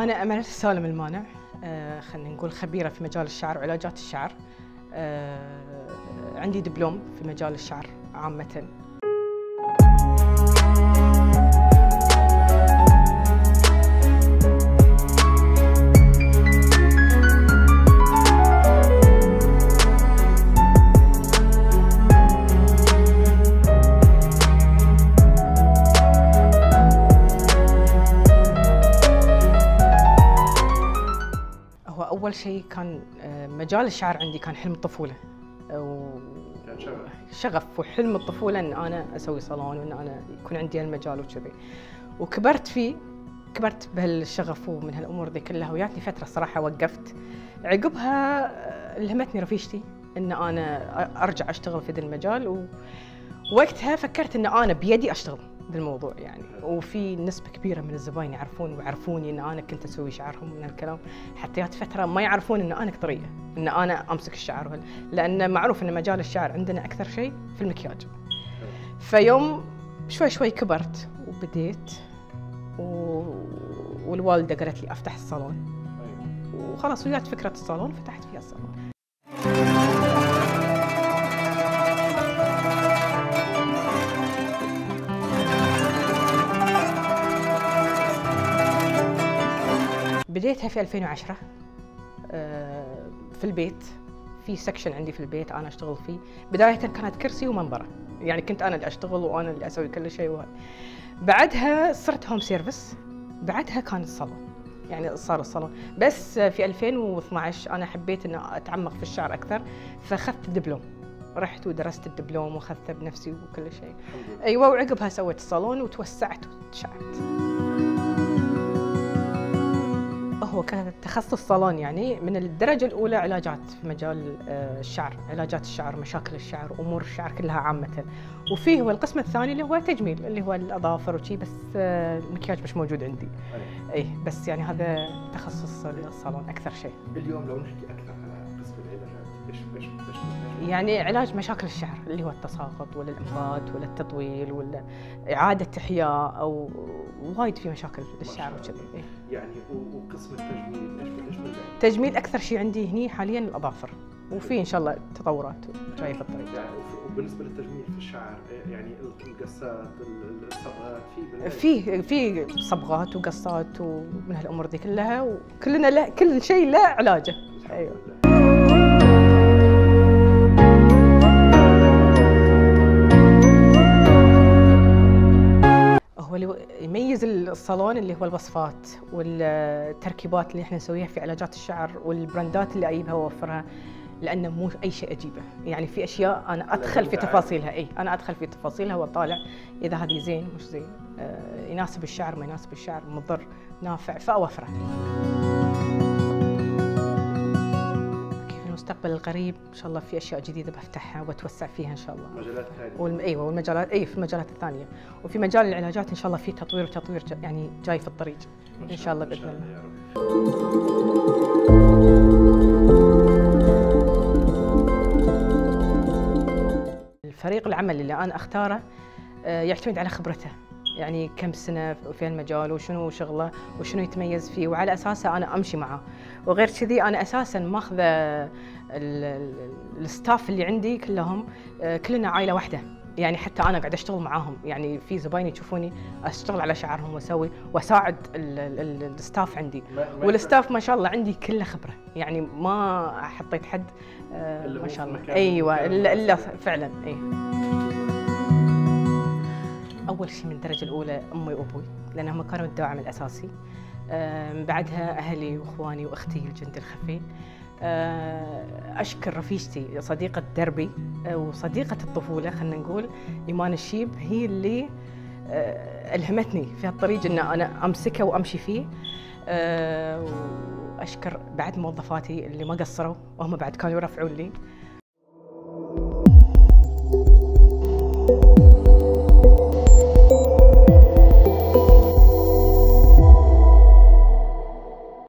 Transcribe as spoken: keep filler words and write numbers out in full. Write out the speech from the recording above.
أنا أمل سالم المانع، آه خلينا نقول خبيرة في مجال الشعر وعلاجات الشعر. آه عندي دبلوم في مجال الشعر عامةً. أول شيء كان مجال الشعر عندي كان حلم الطفولة و كان شغف شغف وحلم الطفولة إن أنا أسوي صالون وإن أنا يكون عندي المجال وكذي، وكبرت فيه كبرت بهالشغف ومن هالأمور ذي كلها، وياتني فترة صراحة وقفت. عقبها ألهمتني رفيجتي إن أنا أرجع أشتغل في ذا المجال، ووقتها فكرت إن أنا بيدي أشتغل بالموضوع يعني، وفي نسبة كبيرة من الزباين يعرفون ويعرفوني ان انا كنت اسوي شعرهم من هالكلام، حتى جات فترة ما يعرفون ان انا قطرية، ان انا امسك الشعر وهل... لان معروف ان مجال الشعر عندنا اكثر شيء في المكياج. فيوم شوي شوي كبرت وبديت و... والوالدة قالت لي افتح الصالون، وخلاص وجات فكرة الصالون فتحت فيها الصالون. بديتها في ألفين وعشرة في البيت، في سكشن عندي في البيت أنا أشتغل فيه. بداية كانت كرسي ومنظرة، يعني كنت أنا اللي أشتغل وأنا اللي أسوي كل شيء وهذا. بعدها صرت هوم سيرفيس، بعدها كان الصالون، يعني صار الصالون. بس في ألفين واثنعش أنا حبيت إن أتعمق في الشعر أكثر، فأخذت الدبلوم، رحت ودرست الدبلوم وأخذته بنفسي وكل شيء. أيوة، وعقبها سويت الصالون وتوسعت وتشعبت. هو كان تخصص صالون يعني من الدرجة الأولى علاجات في مجال الشعر، علاجات الشعر، مشاكل الشعر، أمور الشعر كلها عامة. وفيه هو القسم الثاني اللي هو تجميل، اللي هو الأظافر وشي، بس المكياج مش موجود عندي. أي بس يعني هذا تخصص الصالون أكثر شيء. اليوم لو نحكي أكثر على قسم العلاجات، إيش إيش إيش يعني علاج مشاكل الشعر اللي هو التساقط ولا الإنبات ولا التطويل ولا إعادة إحياء، أو وايد في مشاكل للشعر وكذي. يعني وقسم التجميل ايش ايش بالباقي؟ تجميل اكثر شيء عندي هني حاليا الاظافر، وفي ان شاء الله تطورات جايه في الطريق. يعني وبالنسبه للتجميل في الشعر يعني القصات، الصبغات، في في في صبغات وقصات ومن هالامور ذي كلها، وكلنا له كل شيء له علاجه. ايوه. هو اللي يميز الصالون اللي هو الوصفات والتركيبات اللي احنا نسويها في علاجات الشعر، والبراندات اللي اجيبها واوفرها، لانه مو اي شيء اجيبه، يعني في اشياء انا ادخل في تفاصيلها. اي انا ادخل في تفاصيلها واطالع اذا هذه زين مش زين، آه يناسب الشعر ما يناسب الشعر، مضر نافع، فاوفره. المستقبل القريب ان شاء الله في اشياء جديده بفتحها واتوسع فيها ان شاء الله. مجالات ثانيه. والم... ايوه والمجالات، اي في المجالات الثانيه، وفي مجال العلاجات ان شاء الله في تطوير وتطوير ج... يعني جاي في الطريق ان شاء الله باذن الله. الفريق العمل اللي انا اختاره يعتمد على خبرته، يعني كم سنه في المجال وشنو شغله وشنو يتميز فيه، وعلى اساسه انا امشي معه. وغير كذي انا اساسا ماخذه الستاف اللي عندي كلهم كلنا عائله واحده، يعني حتى انا قاعده اشتغل معاهم، يعني في زباين يشوفوني اشتغل على شعرهم واسوي واساعد الستاف عندي، والستاف ما شاء الله عندي كله خبره، يعني ما حطيت حد ما شاء الله. ايوه الا فعلا. اي أول شيء من الدرجة الأولى أمي وأبوي، لأنهم كانوا الداعم الأساسي. من بعدها أهلي وإخواني وأختي الجند الخفي. أشكر رفيجتي صديقة دربي وصديقة الطفولة خلينا نقول إيمان الشيب، هي اللي ألهمتني في هالطريق إن أنا أمسكه وأمشي فيه. وأشكر بعد موظفاتي اللي ما قصروا، وهم بعد كانوا يرفعون لي.